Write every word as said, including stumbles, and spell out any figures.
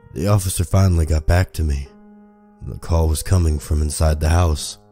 The officer finally got back to me. The call was coming from inside the house.